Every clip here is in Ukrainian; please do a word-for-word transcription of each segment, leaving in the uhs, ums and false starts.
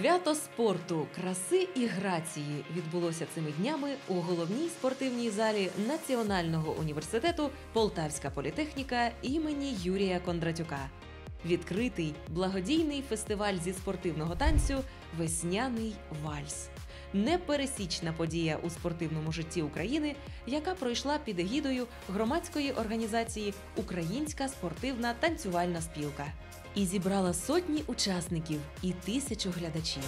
Свято спорту, краси і грації відбулося цими днями у головній спортивній залі Національного університету Полтавська політехніка імені Юрія Кондратюка. Відкритий благодійний фестиваль зі спортивного танцю «Весняний вальс». Непересічна подія у спортивному житті України, яка пройшла під егідою громадської організації «Українська спортивна танцювальна спілка» і зібрала сотні учасників і тисячу глядачів.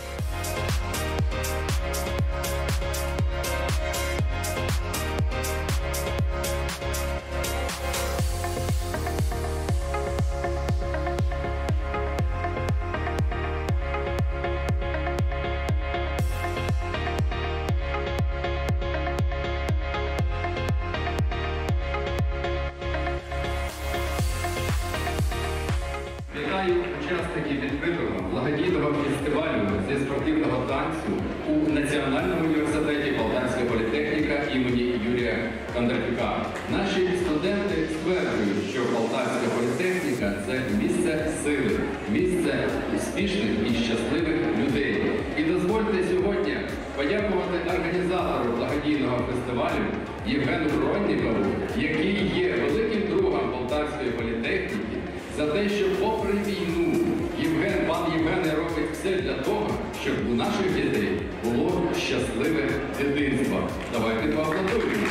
Вітаю учасників відкритого благодійного фестивалю зі спортивного танцю у Національному університеті Полтавська політехніка імені Юрія Кондратюка. Наші студенти стверджують, що Полтавська політехніка – це місце сили, місце успішних і щасливих людей. І дозвольте сьогодні подякувати організатору благодійного фестивалю Євгену Броннікову, який є великим другом Полтавської політехніки, за те, що попри війну Євген, пан Євген робить все для того, щоб у наших дітей було щасливе дитинство. Давайте поаплодуємо.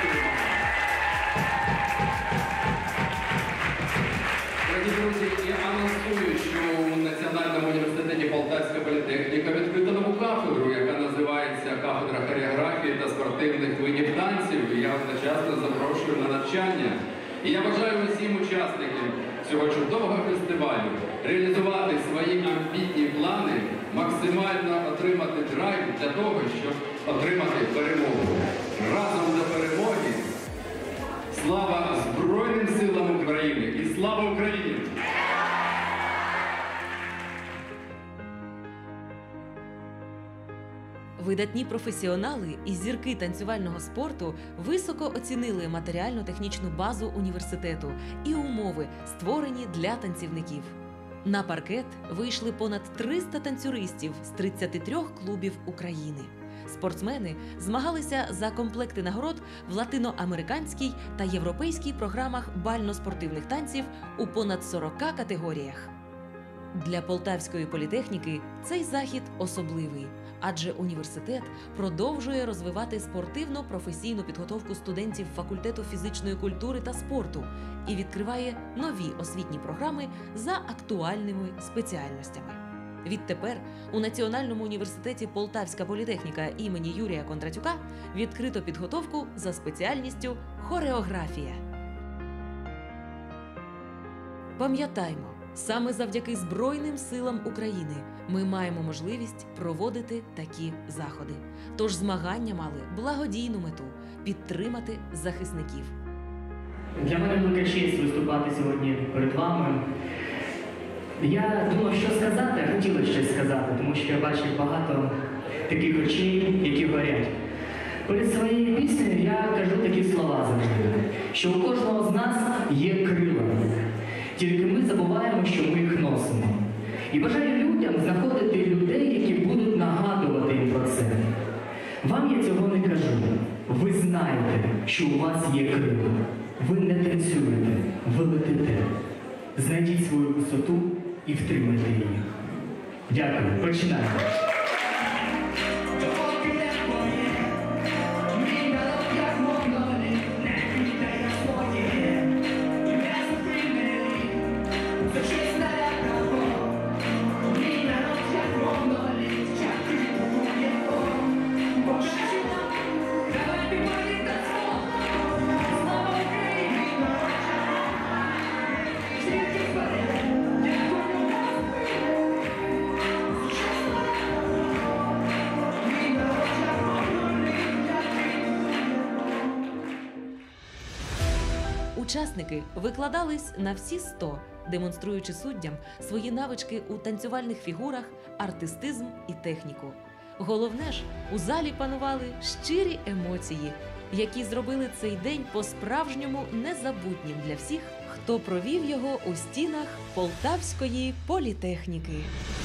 Дорогі друзі, я анонсую, що у Національному університеті Полтавська політехніка відкрита нову кафедру, яка називається кафедра хореографії та спортивних видів танців. І я одночасно запрошую на навчання. І я бажаю усім учасникам цього чудового фестивалю реалізувати свої амбітні плани, максимально отримати драйв для того, щоб отримати перемогу. Разом до перемоги! Слава Збройним силам України і слава Україні! Видатні професіонали і зірки танцювального спорту високо оцінили матеріально-технічну базу університету і умови, створені для танцівників. На паркет вийшли понад триста танцюристів з тридцяти трьох клубів України. Спортсмени змагалися за комплекти нагород в латиноамериканській та європейській програмах бально-спортивних танців у понад сорока категоріях. Для Полтавської політехніки цей захід особливий, адже університет продовжує розвивати спортивно-професійну підготовку студентів факультету фізичної культури та спорту і відкриває нові освітні програми за актуальними спеціальностями. Відтепер у Національному університеті Полтавська політехніка імені Юрія Кондратюка відкрито підготовку за спеціальністю хореографія. Пам'ятаймо, саме завдяки Збройним силам України ми маємо можливість проводити такі заходи. Тож змагання мали благодійну мету – підтримати захисників. Для мене велика честь виступати сьогодні перед вами. Я думав, що сказати, хотілося щось сказати, тому що я бачив багато таких очей, які горять. Перед своєю піснею я кажу такі слова завжди, що у кожного з нас є крила. Тільки ми забуваємо, що ми їх носимо. І бажаю людям знаходити людей, які будуть нагадувати їм про це. Вам я цього не кажу. Ви знаєте, що у вас є крила. Ви не танцюєте, ви летите. Знайдіть свою висоту і втримайте її. Дякую. Починаємо. Учасники викладались на всі сто, демонструючи суддям свої навички у танцювальних фігурах, артистизм і техніку. Головне ж, у залі панували щирі емоції, які зробили цей день по-справжньому незабутнім для всіх, хто провів його у стінах Полтавської політехніки.